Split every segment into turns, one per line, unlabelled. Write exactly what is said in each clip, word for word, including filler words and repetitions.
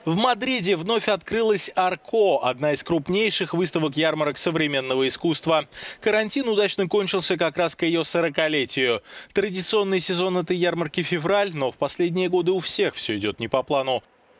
В Мадриде вновь открылась Арко, одна из крупнейших выставок ярмарок современного искусства. Карантин удачно кончился как раз к ее сорокалетию. Традиционный сезон этой ярмарки — февраль, но в последние годы у всех все идет не по плану.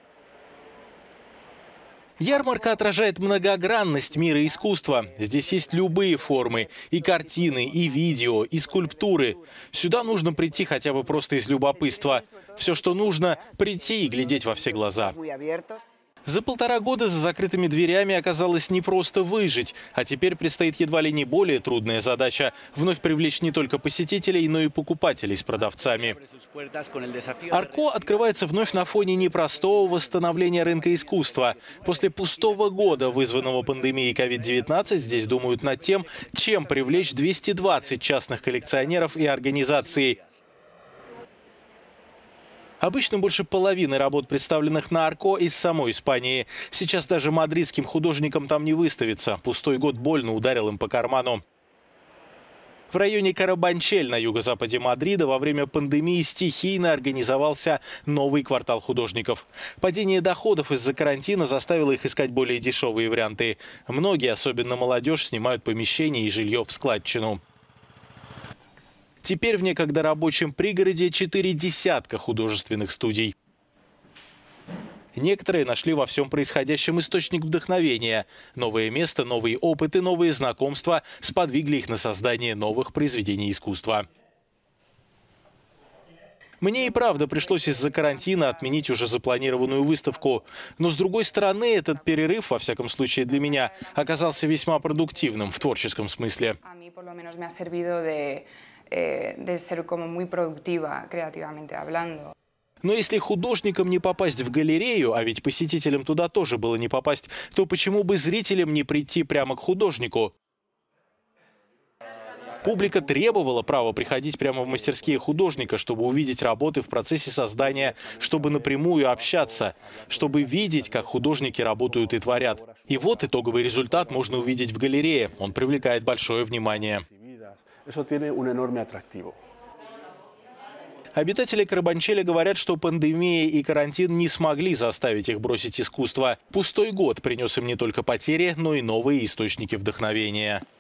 Ярмарка отражает многогранность мира искусства. Здесь есть любые формы – и картины, и видео, и скульптуры. Сюда нужно прийти хотя бы просто из любопытства. Все, что нужно – прийти и глядеть во все глаза. За полтора года за закрытыми дверями оказалось не просто выжить, а теперь предстоит едва ли не более трудная задача – вновь привлечь не только посетителей, но и покупателей с продавцами. Арко открывается вновь на фоне непростого восстановления рынка искусства. После пустого года, вызванного пандемией ковид девятнадцать, здесь думают над тем, чем привлечь двести двадцать частных коллекционеров и организаций. Обычно больше половины работ, представленных на Арко, из самой Испании. Сейчас даже мадридским художникам там не выставиться. Пустой год больно ударил им по карману. В районе Карабанчель на юго-западе Мадрида во время пандемии стихийно организовался новый квартал художников. Падение доходов из-за карантина заставило их искать более дешевые варианты. Многие, особенно молодежь, снимают помещения и жилье в складчину. Теперь в некогда рабочем пригороде четыре десятка художественных студий. Некоторые нашли во всем происходящем источник вдохновения. Новое место, новые опыты, новые знакомства сподвигли их на создание новых произведений искусства. Мне и правда пришлось из-за карантина отменить уже запланированную выставку. Но, с другой стороны, этот перерыв, во всяком случае для меня, оказался весьма продуктивным в творческом смысле. Но если художникам не попасть в галерею, а ведь посетителям туда тоже было не попасть, то почему бы зрителям не прийти прямо к художнику? Публика требовала права приходить прямо в мастерские художника, чтобы увидеть работы в процессе создания, чтобы напрямую общаться, чтобы видеть, как художники работают и творят. И вот итоговый результат можно увидеть в галерее. Он привлекает большое внимание. Обитатели Карабанчеля говорят, что пандемия и карантин не смогли заставить их бросить искусство. Пустой год принес им не только потери, но и новые источники вдохновения.